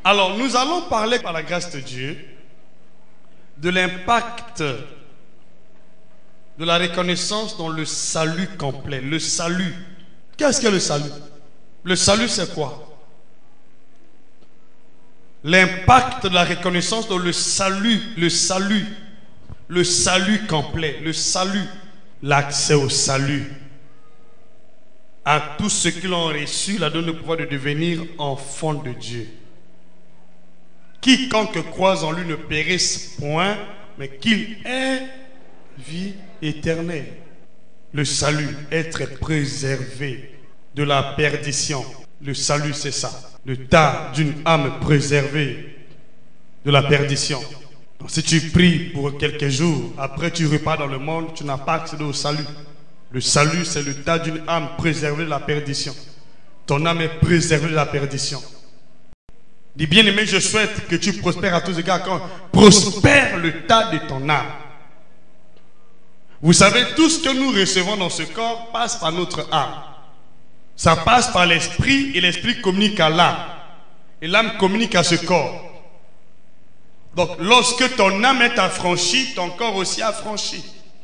Alors, nous allons parler, par la grâce de Dieu, de l'impact de la reconnaissance dans le salut complet. Le salut. Qu'est-ce que le salut? Le salut, c'est quoi? L'impact de la reconnaissance dans le salut complet, le salut, l'accès au salut. À tous ceux qui l'ont reçu, la donne le pouvoir de devenir enfants de Dieu. Quiconque croise en lui ne périsse point, mais qu'il ait vie éternelle. Le salut, être préservé de la perdition. Le salut, c'est ça. L'état d'une âme préservée de la perdition. Donc, si tu pries pour quelques jours, après tu repars dans le monde, tu n'as pas accédé au salut. Le salut, c'est l'état d'une âme préservée de la perdition. Ton âme est préservée de la perdition. Dis bien aimé, je souhaite que tu prospères à tous égards. Quand prospère l'état de ton âme. Vous savez, tout ce que nous recevons dans ce corps passe par notre âme. Ça passe par l'esprit et l'esprit communique à l'âme. Et l'âme communique à ce corps. Donc, lorsque ton âme est affranchie, ton corps aussi affranchi.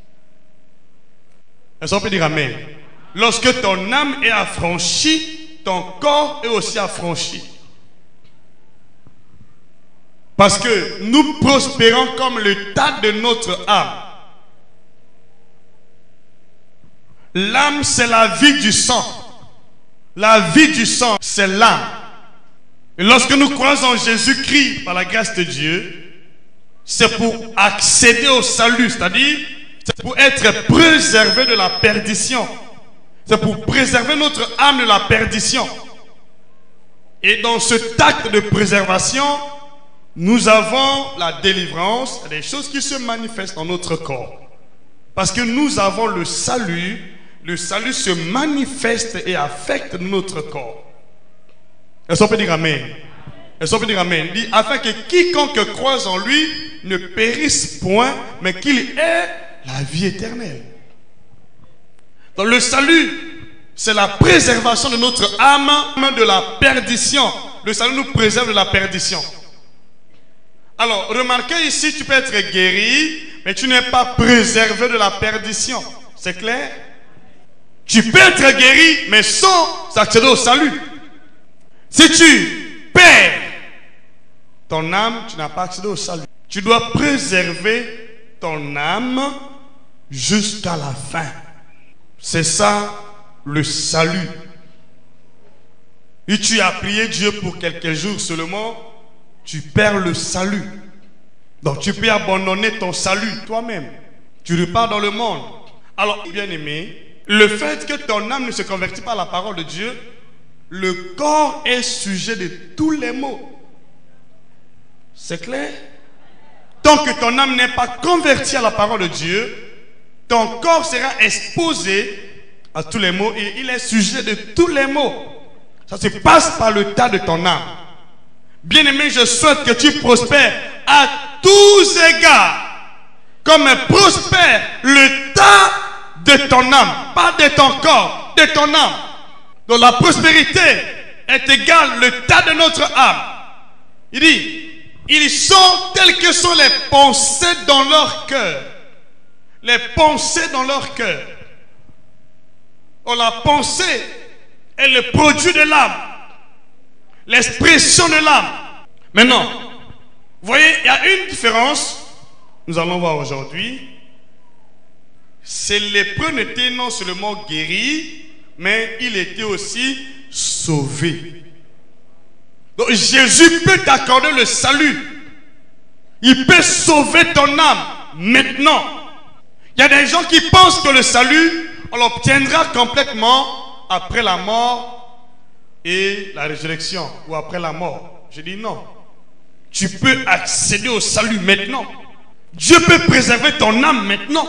Est-ce qu'on peut dire amen? Lorsque ton âme est affranchie, ton corps est aussi affranchi. Parce que nous prospérons comme l'état de notre âme. L'âme, c'est la vie du sang. La vie du sang, c'est l'âme. Et lorsque nous croyons en Jésus-Christ par la grâce de Dieu, c'est pour accéder au salut, c'est-à-dire c'est pour être préservé de la perdition. C'est pour préserver notre âme de la perdition. Et dans cet acte de préservation, nous avons la délivrance, des choses qui se manifestent dans notre corps. Parce que nous avons le salut se manifeste et affecte notre corps. Est-ce qu'on peut dire amen? Est-ce qu'on peut dire amen? Il dit, afin que quiconque croise en lui ne périsse point, mais qu'il ait la vie éternelle. Donc le salut, c'est la préservation de notre âme de la perdition. Le salut nous préserve de la perdition. Alors, remarquez ici, tu peux être guéri, mais tu n'es pas préservé de la perdition. C'est clair? Tu peux être guéri, mais sans accéder au salut. Si tu perds ton âme, tu n'as pas accédé au salut. Tu dois préserver ton âme jusqu'à la fin. C'est ça le salut. Et tu as prié Dieu pour quelques jours seulement, tu perds le salut. Donc tu peux abandonner ton salut toi-même. Tu repars dans le monde. Alors, bien aimé, le fait que ton âme ne se convertit pas à la parole de Dieu, le corps est sujet de tous les maux. C'est clair? Tant que ton âme n'est pas convertie à la parole de Dieu, ton corps sera exposé à tous les maux et il est sujet de tous les maux. Ça se passe par le tas de ton âme. Bien-aimé, je souhaite que tu prospères à tous égards, comme prospère le tas de ton âme, pas de ton corps, de ton âme. Donc la prospérité est égale le tas de notre âme. Il dit, ils sont tels que sont les pensées dans leur cœur. Les pensées dans leur cœur. Oh, la pensée est le produit de l'âme. L'expression de l'âme. Maintenant, vous voyez, il y a une différence. Nous allons voir aujourd'hui. C'est lépreux n'était non seulement guéri, mais il était aussi sauvé. Donc Jésus peut t'accorder le salut. Il peut sauver ton âme maintenant. Il y a des gens qui pensent que le salut, on l'obtiendra complètement après la mort et la résurrection, ou après la mort. Je dis non. Tu peux accéder au salut maintenant. Dieu peut préserver ton âme maintenant.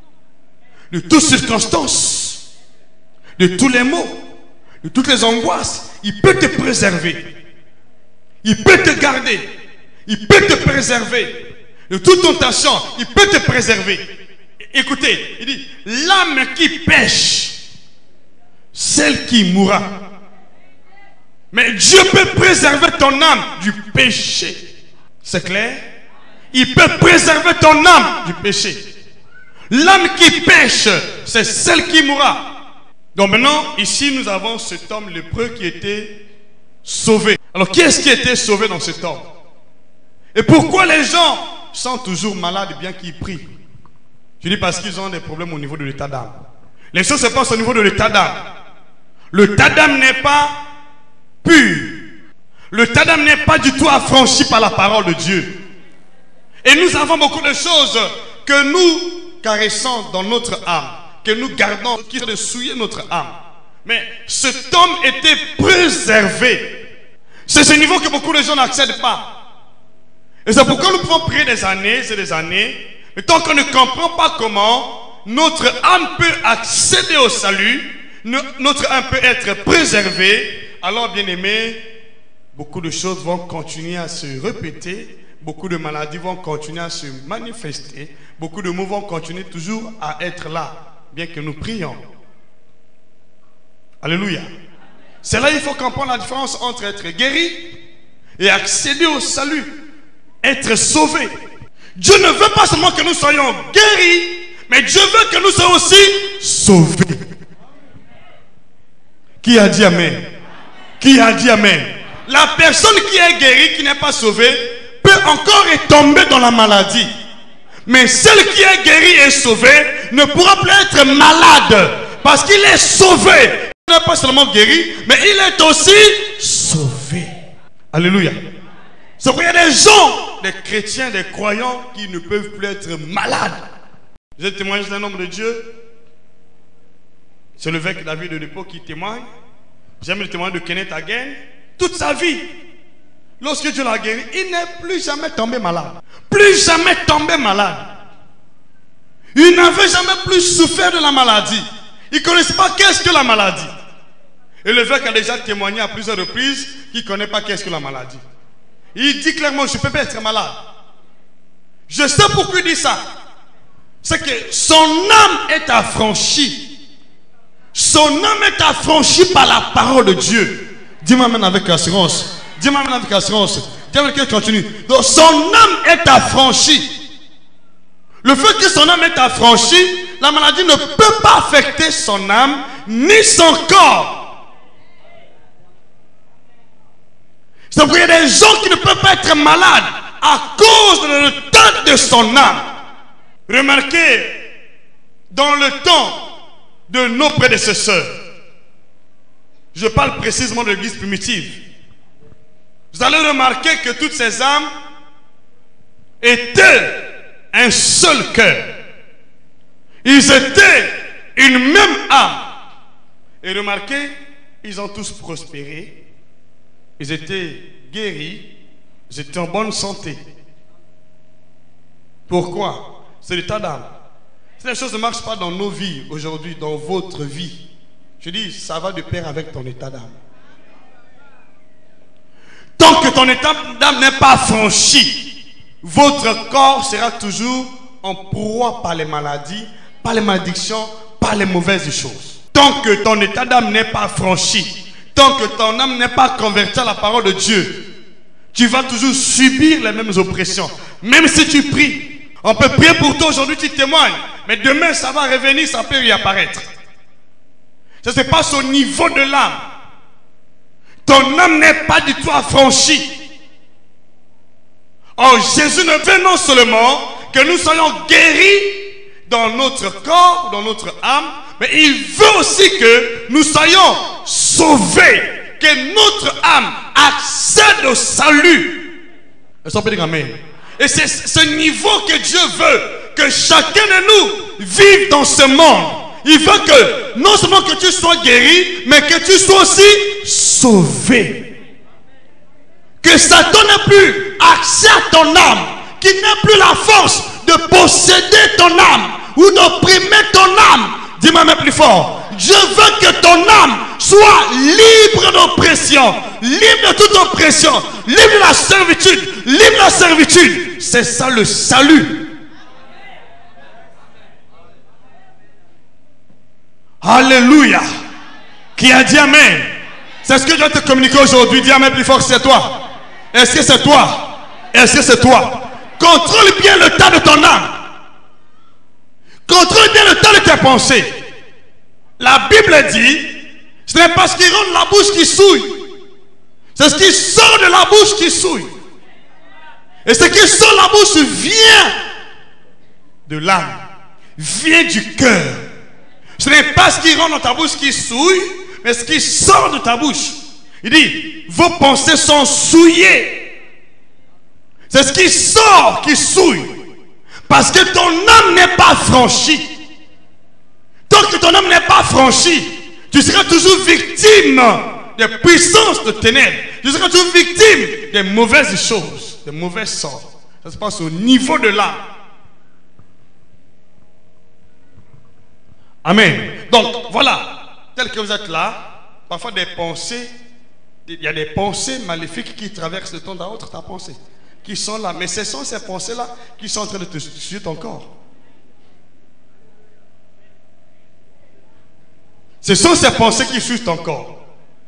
De toutes circonstances, de tous les maux, de toutes les angoisses. Il peut te préserver. Il peut te garder. Il peut te préserver. De toute tentation, il peut te préserver. Écoutez, il dit, l'âme qui pêche, celle qui mourra. Mais Dieu peut préserver ton âme du péché. C'est clair? Il peut préserver ton âme du péché. L'âme qui pêche, c'est celle qui mourra. Donc maintenant, ici, nous avons cet homme lépreux qui était sauvé. Alors, qui est-ce qui était sauvé dans cet homme? Et pourquoi les gens sont toujours malades bien qu'ils prient? Je dis parce qu'ils ont des problèmes au niveau de l'état d'âme. Les choses se passent au niveau de l'état d'âme. L'état d'âme n'est pas pur. L'état d'âme n'est pas du tout affranchi par la parole de Dieu. Et nous avons beaucoup de choses que nous caressons dans notre âme, que nous gardons, qui sont de souiller notre âme. Mais cet homme était préservé. C'est ce niveau que beaucoup de gens n'accèdent pas. Et c'est pourquoi nous pouvons prier des années et des années. Mais tant qu'on ne comprend pas comment notre âme peut accéder au salut, notre âme peut être préservée, alors bien aimé, beaucoup de choses vont continuer à se répéter. Beaucoup de maladies vont continuer à se manifester. Beaucoup de maux vont continuer toujours à être là, bien que nous prions. Alléluia. C'est là qu'il faut comprendre la différence entre être guéri et accéder au salut. Être sauvé. Dieu ne veut pas seulement que nous soyons guéris, mais Dieu veut que nous soyons aussi sauvés. Qui a dit Amen? Qui a dit Amen? La personne qui est guérie, qui n'est pas sauvée, peut encore tomber dans la maladie. Mais celle qui est guérie et sauvée ne pourra plus être malade parce qu'il est sauvé. Il n'est pas seulement guéri, mais il est aussi sauvé. Alléluia. C'est pourquoi il y a des gens, des chrétiens, des croyants qui ne peuvent plus être malades. Je témoigne d'un homme de Dieu. C'est l'évêque David de l'époque qui témoigne. J'aime le témoignage de Kenneth Hagin. Toute sa vie, lorsque Dieu l'a guéri, il n'est plus jamais tombé malade. Plus jamais tombé malade. Il n'avait jamais plus souffert de la maladie. Il ne connaissait pas qu'est-ce que la maladie. Et l'évêque a déjà témoigné à plusieurs reprises qu'il ne connaît pas qu'est-ce que la maladie. Il dit clairement, je ne peux pas être malade. Je sais pourquoi il dit ça. C'est que son âme est affranchie. Son âme est affranchie par la parole de Dieu. Dis-moi même avec assurance. Dis-moi même avec assurance. Dis-moi qu'elle continue. Donc son âme est affranchie. Le fait que son âme est affranchie, la maladie ne peut pas affecter son âme ni son corps. C'est pourquoi il y a des gens qui ne peuvent pas être malades à cause de l'état de son âme. Remarquez, dans le temps de nos prédécesseurs, je parle précisément de l'église primitive, vous allez remarquer que toutes ces âmes étaient un seul cœur. Ils étaient une même âme. Et remarquez, ils ont tous prospéré. Ils étaient guéris. Ils étaient en bonne santé. Pourquoi? C'est l'état d'âme. Si les choses ne marchent pas dans nos vies aujourd'hui, dans votre vie, je dis, ça va de pair avec ton état d'âme. Tant que ton état d'âme n'est pas franchi, votre corps sera toujours en proie par les maladies, par les malédictions, par les mauvaises choses. Tant que ton état d'âme n'est pas franchi, tant que ton âme n'est pas convertie à la parole de Dieu, tu vas toujours subir les mêmes oppressions. Même si tu pries, on peut prier pour toi aujourd'hui, tu témoignes, mais demain ça va revenir, ça peut réapparaître. Ça se passe au niveau de l'âme. Ton âme n'est pas du tout affranchie. Or, Jésus ne veut non seulement que nous soyons guéris dans notre corps, dans notre âme, mais il veut aussi que nous soyons sauvés, que notre âme accède au salut. Est-ce qu'on peut dire amen? Et c'est ce niveau que Dieu veut, que chacun de nous vive dans ce monde. Il veut que non seulement que tu sois guéri, mais que tu sois aussi sauvé. Que Satan n'ait plus accès à ton âme, qu'il n'ait plus la force de posséder ton âme ou d'opprimer ton âme. Dis-moi même plus fort. Dieu veut que ton âme soit libre d'oppression, libre de toute oppression, libre de la servitude, libre de la servitude. C'est ça le salut. Alléluia. Qui a dit amen? C'est ce que je vais te communiquer aujourd'hui. Dis Amen plus fort, c'est toi. Est-ce que c'est toi? Est-ce que c'est toi? Contrôle bien le tas de ton âme. Contrôle bien le tas de tes pensées. La Bible dit, ce n'est pas ce qui rentre de la bouche qui souille. C'est ce qui sort de la bouche qui souille. Et ce qui sort de la bouche vient de l'âme, vient du cœur. Ce n'est pas ce qui rentre dans ta bouche qui souille, mais ce qui sort de ta bouche. Il dit, vos pensées sont souillées. C'est ce qui sort qui souille. Parce que ton âme n'est pas franchie. Tant que ton âme n'est pas franchie, tu seras toujours victime des puissances de ténèbres. Tu seras toujours victime des mauvaises choses, des mauvais sorts. Ça se passe au niveau de l'âme. Amen. Donc, voilà, tel que vous êtes là, parfois des pensées, il y a des pensées maléfiques qui traversent de temps à autre ta pensée, qui sont là. Mais ce sont ces pensées-là qui sont en train de te suivre ton corps. Ce sont ces pensées qui suivent ton corps.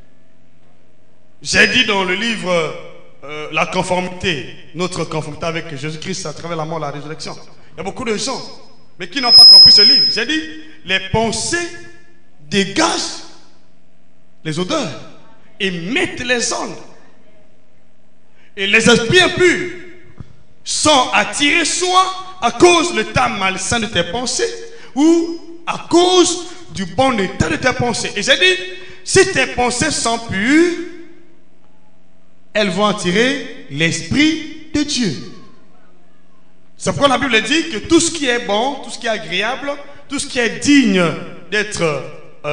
J'ai dit dans le livre La conformité, notre conformité avec Jésus-Christ à travers la mort et la résurrection. Il y a beaucoup de gens, mais qui n'ont pas compris ce livre. J'ai dit, les pensées dégagent les odeurs et mettent les ondes. Et les esprits impurs sont attirés soit à cause de l'état malsain de tes pensées ou à cause du bon état de tes pensées. Et j'ai dit, si tes pensées sont pures, elles vont attirer l'Esprit de Dieu. C'est pourquoi la Bible dit que tout ce qui est bon, tout ce qui est agréable, tout ce qui est digne d'être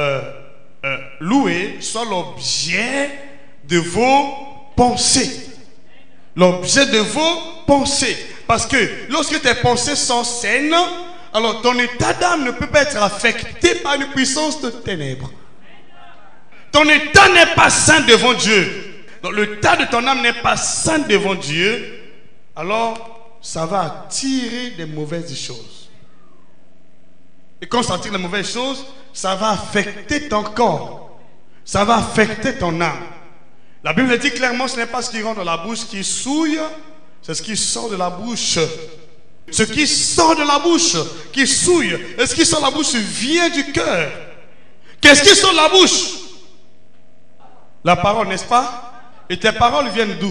loué, soit l'objet de vos pensées. L'objet de vos pensées. Parce que lorsque tes pensées sont saines, alors ton état d'âme ne peut pas être affecté par une puissance de ténèbres. Ton état n'est pas sain devant Dieu. Donc l'état de ton âme n'est pas sain devant Dieu. Alors ça va attirer des mauvaises choses. Et quand ça attire les mauvaises choses, ça va affecter ton corps. Ça va affecter ton âme. La Bible dit clairement, ce n'est pas ce qui rentre dans la bouche qui souille, c'est ce qui sort de la bouche. Ce qui sort de la bouche qui souille, et ce qui sort de la bouche vient du cœur. Qu'est-ce qui sort de la bouche? La parole, n'est-ce pas? Et tes paroles viennent d'où?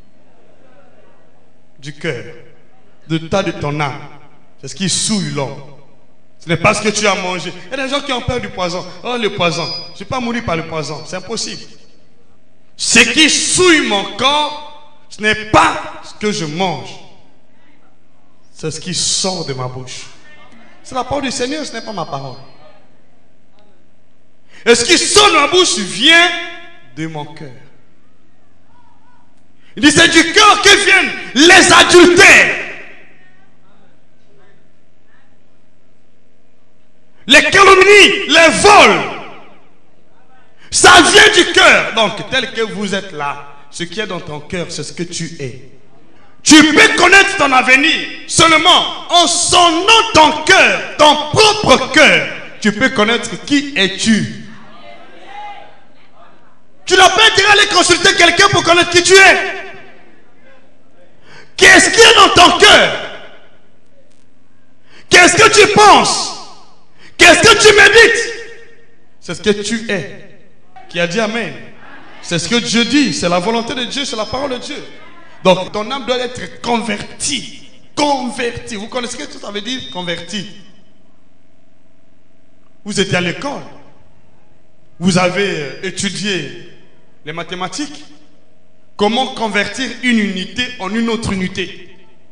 Du cœur, de tas de ton âme. C'est ce qui souille l'homme. Ce n'est pas ce que tu as mangé. Il y a des gens qui ont peur du poison. Oh, le poison. Je ne suis pas mourir par le poison. C'est impossible. Ce qui souille mon corps, ce n'est pas ce que je mange. C'est ce qui sort de ma bouche. C'est la parole du Seigneur, ce n'est pas ma parole. Et ce qui sort de ma bouche vient de mon cœur. Il dit, c'est du cœur que viennent les adultères, les calomnies, les vols. Ça vient du cœur. Donc, tel que vous êtes là, ce qui est dans ton cœur, c'est ce que tu es. Tu peux connaître ton avenir seulement en sondant ton cœur, ton propre cœur. Tu peux connaître qui es-tu. Tu n'as pas intérêt à aller consulter quelqu'un pour connaître qui tu es. Qu'est-ce qu'il y a dans ton cœur? Qu'est-ce que tu penses? Qu'est-ce que tu médites? C'est ce que tu es. Qui a dit Amen. C'est ce que Dieu dit. C'est la volonté de Dieu, c'est la parole de Dieu. Donc ton âme doit être convertie. Convertie. Vous connaissez ce que ça veut dire converti? Vous étiez à l'école. Vous avez étudié les mathématiques. Comment convertir une unité en une autre unité?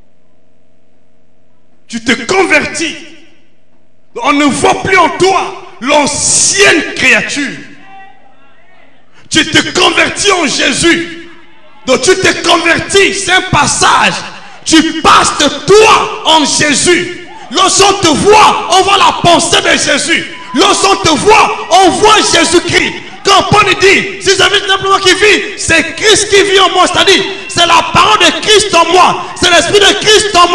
Tu te convertis. On ne voit plus en toi l'ancienne créature. Tu te convertis en Jésus. Donc tu te convertis, c'est un passage. Tu passes de toi en Jésus. Lorsqu'on te voit, on voit la pensée de Jésus. Lorsqu'on te voit, on voit Jésus-Christ. Quand Paul dit, si j'avais simplement qui vit, c'est Christ qui vit en moi. C'est-à-dire, c'est la parole de Christ en moi. C'est l'esprit de Christ en moi.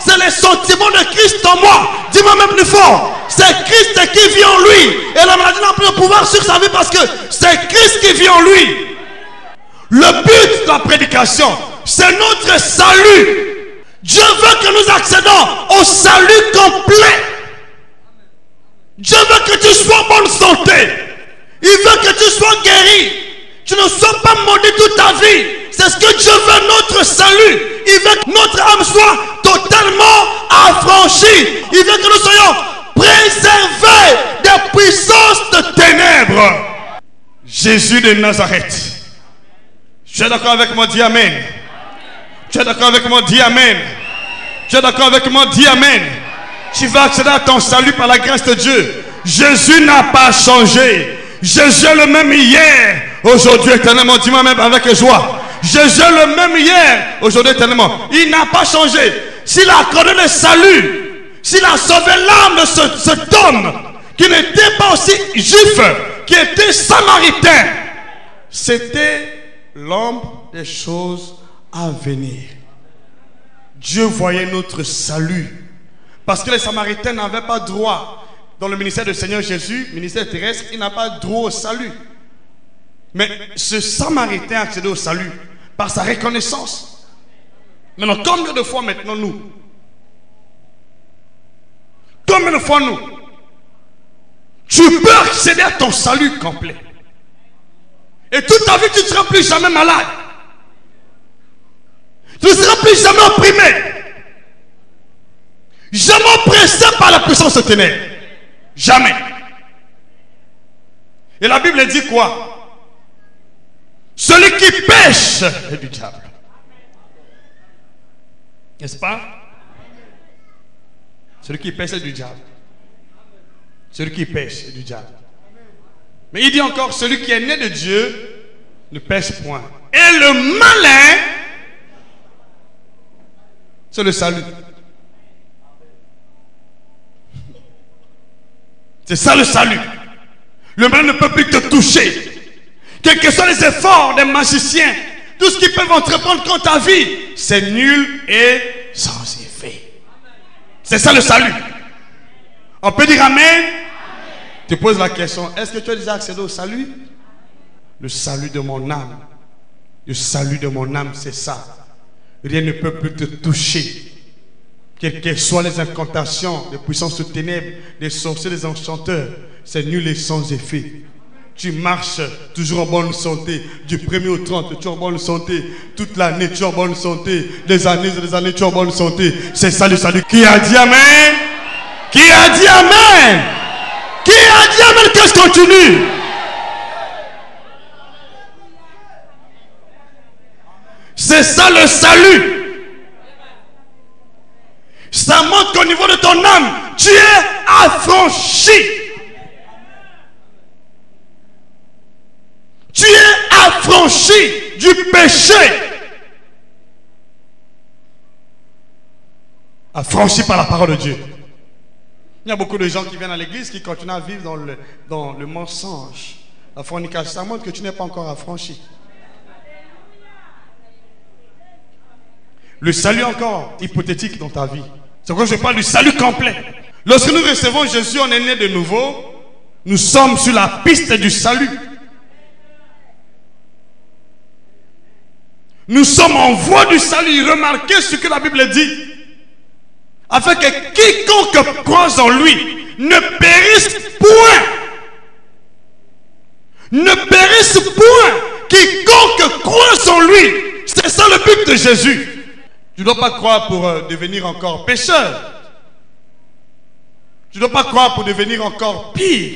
c'est les sentiments de Christ en moi. Dis-moi même plus fort. C'est Christ qui vit en lui. Et la maladie n'a plus de pouvoir sur sa vie parce que c'est Christ qui vit en lui. Le but de la prédication, c'est notre salut. Dieu veut que nous accédons au salut complet. Dieu veut que tu sois en bonne santé. Il veut que tu sois guéri. Tu ne sois pas maudit toute ta vie. C'est ce que Dieu veut, notre salut. Il veut que notre âme soit totalement affranchie. Il veut que nous soyons préservés des puissances de ténèbres. Jésus de Nazareth. Tu es d'accord avec moi? Dis Amen. Tu es d'accord avec moi? Dis Amen. Tu es d'accord avec moi? Dis Amen. Tu vas accéder à ton salut par la grâce de Dieu. Jésus n'a pas changé. Jésus est le même hier, aujourd'hui, éternellement. Dis-moi même avec joie. Jésus est le même hier, aujourd'hui, éternellement. Il n'a pas changé. S'il a accordé le salut, s'il a sauvé l'âme de cet homme qui n'était pas aussi juif, qui était samaritain, c'était l'ombre des choses à venir. Dieu voyait notre salut. Parce que les Samaritains n'avaient pas droit dans le ministère du Seigneur Jésus, ministère terrestre, il n'a pas droit au salut. Mais ce Samaritain a accédé au salut par sa reconnaissance. Maintenant, combien de fois maintenant nous? Combien de fois nous? Tu peux accéder à ton salut complet. Et toute ta vie, tu ne seras plus jamais malade. Tu ne seras plus jamais opprimé. Jamais oppressé par la puissance de ténèbres. Jamais. Et la Bible dit quoi? Celui qui pêche est du diable. N'est-ce pas? Celui qui pêche est du diable. Celui qui pêche est du diable. Mais il dit encore, celui qui est né de Dieu ne pêche point. Et le malin, c'est le salut. C'est ça le salut. Le mal ne peut plus te toucher. Quels que soient les efforts des magiciens, tout ce qu'ils peuvent entreprendre contre ta vie, c'est nul et sans effet. C'est ça le salut. On peut dire Amen? Tu poses la question, est-ce que tu as déjà accédé au salut? Le salut de mon âme. Le salut de mon âme, c'est ça. Rien ne peut plus te toucher. Quelles que soient les incantations, les puissances de ténèbres, des sorciers, des enchanteurs, c'est nul et sans effet. Tu marches toujours en bonne santé, du 1er au 30, tu es en bonne santé, toute l'année tu es en bonne santé, des années et des années tu es en bonne santé. C'est ça le salut. Qui a dit Amen? Qui a dit Amen? Qui a dit Amen? Que je continue? C'est ça le salut. Ça montre qu'au niveau de ton âme, tu es affranchi. Tu es affranchi du péché. Affranchi par la parole de Dieu. Il y a beaucoup de gens qui viennent à l'église qui continuent à vivre dans le mensonge. La fornication, ça montre que tu n'es pas encore affranchi. Le salut encore hypothétique dans ta vie. C'est pourquoi je parle du salut complet. Lorsque nous recevons Jésus, on est né de nouveau. Nous sommes sur la piste du salut. Nous sommes en voie du salut. Remarquez ce que la Bible dit. Afin que quiconque croise en lui ne périsse point. Ne périsse point. Quiconque croise en lui. C'est ça le but de Jésus. Tu ne dois pas croire pour devenir encore pécheur. Tu ne dois pas croire pour devenir encore pire.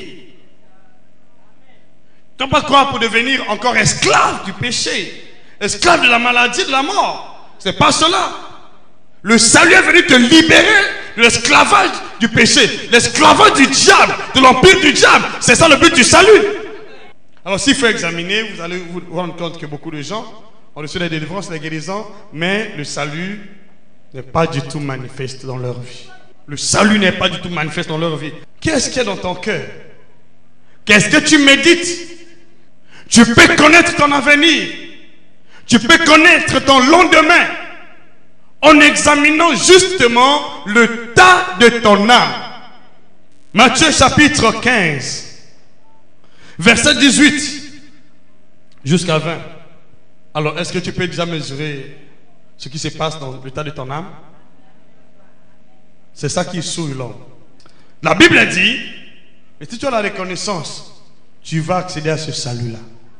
Tu ne dois pas croire pour devenir encore esclave du péché. Esclave de la maladie, de la mort. Ce n'est pas cela. Le salut est venu te libérer de l'esclavage du péché. L'esclavage du diable, de l'empire du diable. C'est ça le but du salut. Alors s'il faut examiner, vous allez vous rendre compte que beaucoup de gens ont reçu la délivrance, la guérison, mais le salut n'est pas du tout manifeste dans leur vie. Le salut n'est pas du tout manifeste dans leur vie. Qu'est-ce qu'il y a dans ton cœur? Qu'est-ce que tu médites? Tu peux connaître ton avenir. Tu peux connaître ton lendemain. en examinant justement le tas de ton âme. Matthieu chapitre 15, verset 18 jusqu'à 20. Alors, est-ce que tu peux déjà mesurer ce qui se passe dans le tas de ton âme? C'est ça qui souille l'homme. La Bible dit, mais si tu as la reconnaissance, tu vas accéder à ce salut-là.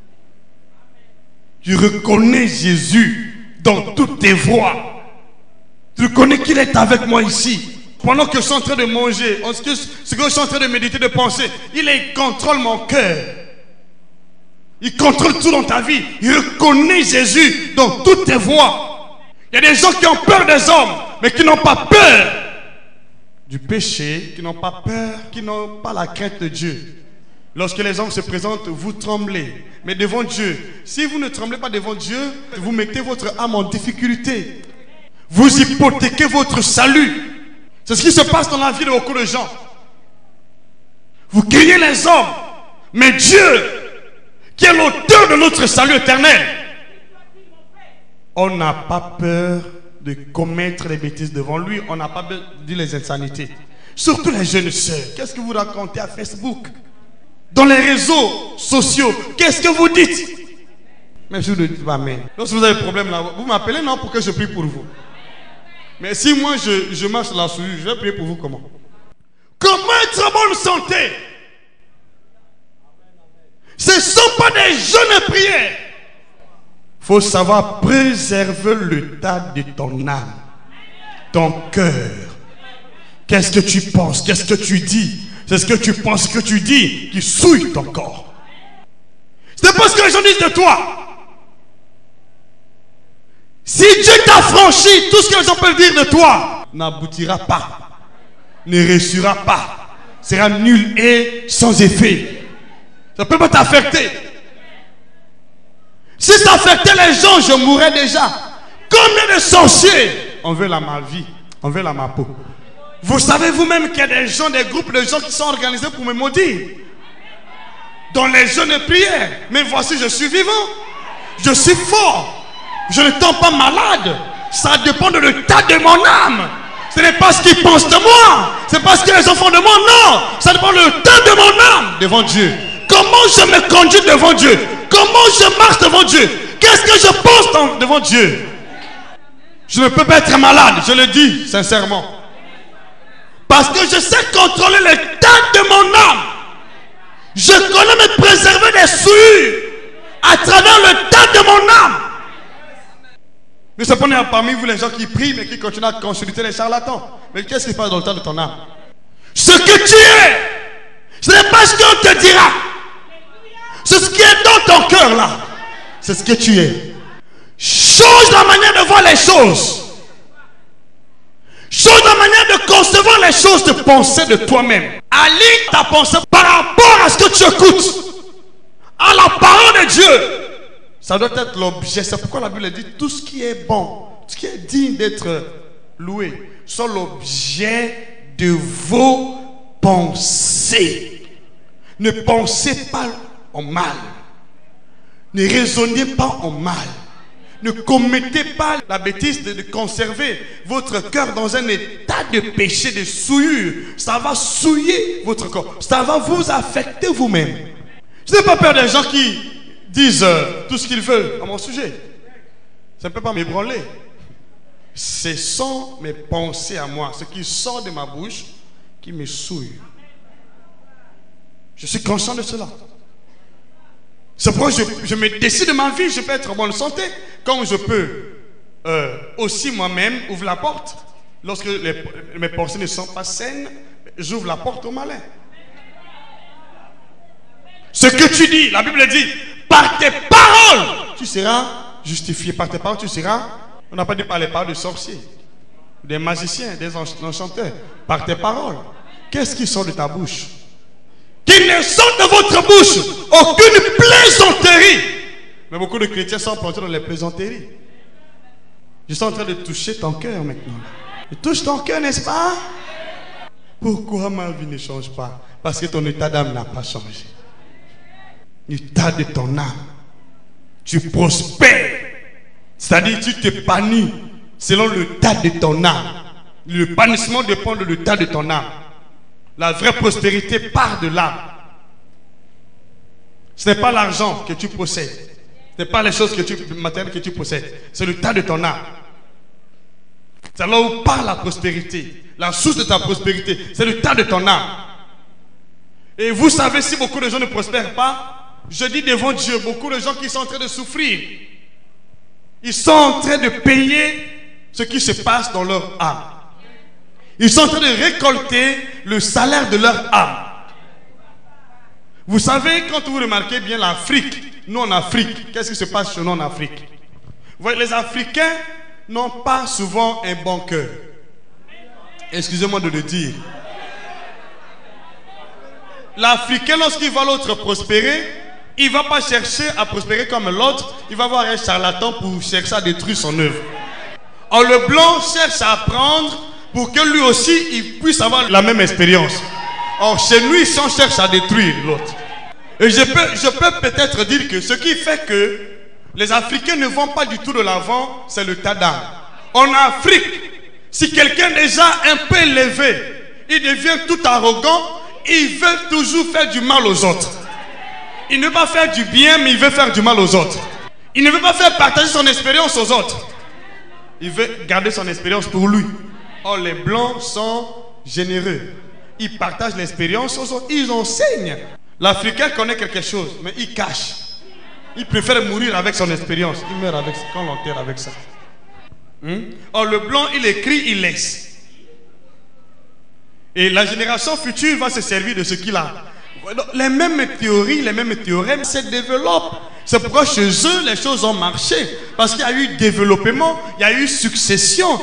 Tu reconnais Jésus dans toutes tes voies. Tu reconnais qu'il est avec moi ici. Pendant que je suis en train de manger, ce que je suis en train de méditer, de penser, il contrôle mon cœur. Il contrôle tout dans ta vie. Il reconnaît Jésus dans toutes tes voies. Il y a des gens qui ont peur des hommes, mais qui n'ont pas peur du péché, qui n'ont pas peur, qui n'ont pas la crainte de Dieu. Lorsque les hommes se présentent, vous tremblez. Mais devant Dieu, si vous ne tremblez pas devant Dieu, vous mettez votre âme en difficulté. Vous hypothéquez votre salut. C'est ce qui se passe dans la vie de beaucoup de gens. Vous craignez les hommes, mais Dieu, qui est l'auteur de notre salut éternel, on n'a pas peur de commettre les bêtises devant lui. On n'a pas peur de dire les insanités. Surtout les jeunes sœurs. Qu'est-ce que vous racontez à Facebook? Dans les réseaux sociaux, qu'est-ce que vous dites? Même si vous ne dites pas amen. Lorsque vous avez un problème là, vous m'appelez non pour que je prie pour vous. Mais si moi je marche là dessus, je vais prier pour vous comment? Comment être en bonne santé? Ce ne sont pas des jeunes prières. Il faut savoir préserver le tas de ton âme, ton cœur. Qu'est-ce que tu penses? Qu'est-ce que tu dis? C'est ce que tu penses, que tu dis, qui souille ton corps. C'est pas ce que les gens disent de toi. Si Dieu t'a franchi, tout ce que les gens peuvent dire de toi n'aboutira pas, ne réussira pas, sera nul et sans effet. Ça ne peut pas t'affecter. Si ça affectait les gens, je mourrais déjà. Combien de sorciers on veut ma vie, on veut ma peau. Vous savez vous-même qu'il y a des gens, des groupes de gens qui sont organisés pour me maudire. Dans les jeunes prières. Mais voici, je suis vivant. Je suis fort. Je ne tombe pas malade. Ça dépend de l'état de mon âme. Ce n'est pas ce qu'ils pensent de moi. Ce n'est pas ce que les enfants de moi. Non. Ça dépend de l'état de mon âme devant Dieu. Comment je me conduis devant Dieu? Comment je marche devant Dieu? Qu'est-ce que je pense devant Dieu? Je ne peux pas être malade. Je le dis sincèrement. Parce que je sais contrôler l'état de mon âme. Je connais me préserver des souillures à travers l'état de mon âme. Mais cependant, parmi vous les gens qui prient mais qui continuent à consulter les charlatans. Mais qu'est-ce qui se passe dans l'état de ton âme? Ce que tu es, ce n'est pas ce qu'on te dira. C'est ce qui est dans ton cœur là. C'est ce que tu es. Change la manière de voir les choses. Change la manière de concevoir les choses, de penser de toi-même. Aligne ta pensée par rapport à ce que tu écoutes, à la parole de Dieu. Ça doit être l'objet. C'est pourquoi la Bible dit tout ce qui est bon, tout ce qui est digne d'être loué, sont l'objet de vos pensées. Ne pensez pas en mal. Ne raisonnez pas en mal. Ne commettez pas la bêtise de conserver votre cœur dans un état de péché, de souillure. Ça va souiller votre corps. Ça va vous affecter vous-même. Je n'ai pas peur des gens qui disent tout ce qu'ils veulent à mon sujet. Ça ne peut pas m'ébranler. Ce sont mes pensées à moi, ce qui sort de ma bouche, qui me souille. Je suis conscient de cela. C'est pourquoi je me décide de ma vie. Je peux être en bonne santé, comme je peux aussi moi-même ouvrir la porte. Lorsque mes pensées ne sont pas saines, j'ouvre la porte au malin. Ce que tu dis, la Bible dit, par tes paroles, tu seras justifié. Par tes paroles, tu seras, on n'a pas dit par les paroles de sorciers, des magiciens, des enchanteurs. Par tes paroles, qu'est-ce qui sort de ta bouche? Qu'il ne sorte de votre bouche aucune plaisanterie. Mais beaucoup de chrétiens sont plongés dans les plaisanteries. Je suis en train de toucher ton cœur maintenant. Je touche ton cœur, n'est-ce pas? Pourquoi ma vie ne change pas? Parce que ton état d'âme n'a pas changé. L'état de ton âme. Tu prospères. C'est-à-dire tu t'épanouis. selon l'état de ton âme. L'épanouissement dépend de l'état de ton âme. La vraie prospérité part de l'âme. Ce n'est pas l'argent que tu possèdes. Ce n'est pas les choses matérielles que tu possèdes. C'est l'état de ton âme. C'est là où part la prospérité. La source de ta prospérité, c'est l'état de ton âme. Et vous savez, si beaucoup de gens ne prospèrent pas, je dis devant Dieu, beaucoup de gens qui sont en train de souffrir, ils sont en train de payer ce qui se passe dans leur âme. Ils sont en train de récolter le salaire de leur âme. Vous savez, quand vous remarquez bien l'Afrique, nous en Afrique, qu'est-ce qui se passe chez nous en Afrique? Vous voyez, les Africains n'ont pas souvent un bon cœur. Excusez-moi de le dire. L'Africain, lorsqu'il voit l'autre prospérer, il ne va pas chercher à prospérer comme l'autre. Il va voir un charlatan pour chercher à détruire son œuvre. Or, le blanc cherche à apprendre pour que lui aussi, il puisse avoir la même expérience. Or, chez nous, ici, on cherche à détruire l'autre. Et je peux peut-être dire que ce qui fait que les Africains ne vont pas du tout de l'avant, c'est le tas d'âme. En Afrique, si quelqu'un déjà un peu élevé, il devient tout arrogant, il veut toujours faire du mal aux autres. Il ne veut pas faire du bien, mais il veut faire du mal aux autres. Il ne veut pas faire partager son expérience aux autres. Il veut garder son expérience pour lui. Or, les blancs sont généreux. Ils partagent l'expérience aux autres. Ils enseignent. L'Africain connaît quelque chose, mais il cache. Il préfère mourir avec son expérience. Il meurt avec ça, quand on l'enterre avec ça. Or, le blanc, il écrit, il laisse. Et la génération future va se servir de ce qu'il a. Les mêmes théories, les mêmes théorèmes se développent. C'est pourquoi chez eux, les choses ont marché. Parce qu'il y a eu développement, il y a eu succession.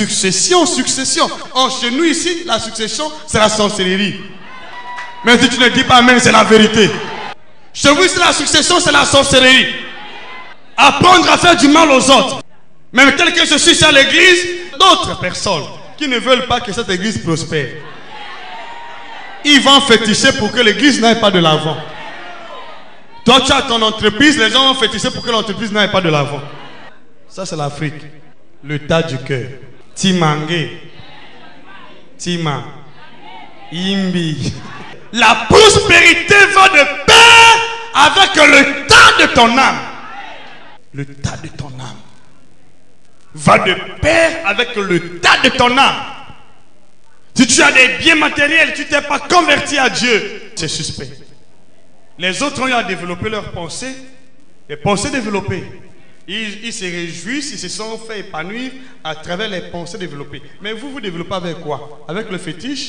Or, chez nous ici, la succession, c'est la sorcellerie. Mais si tu ne dis pas amen, c'est la vérité. Chez vous ici, la succession, c'est la sorcellerie. Apprendre à faire du mal aux autres. Même quelqu'un se suit à l'église, d'autres personnes qui ne veulent pas que cette église prospère. Ils vont féticher pour que l'église n'aille pas de l'avant. Toi, tu as ton entreprise, les gens vont féticher pour que l'entreprise n'aille pas de l'avant. Ça, c'est l'Afrique. Le tas du cœur. Timangé. Tima. Imbi. La prospérité va de pair avec le tas de ton âme. Le tas de ton âme va de pair avec le tas de ton âme. Si tu as des biens matériels, tu ne t'es pas converti à Dieu, c'est suspect. Les autres ont eu à développer leurs pensées, les pensées développées. Ils se réjouissent, ils se sont fait épanouir à travers les pensées développées. Mais vous développez avec quoi? Avec le fétiche?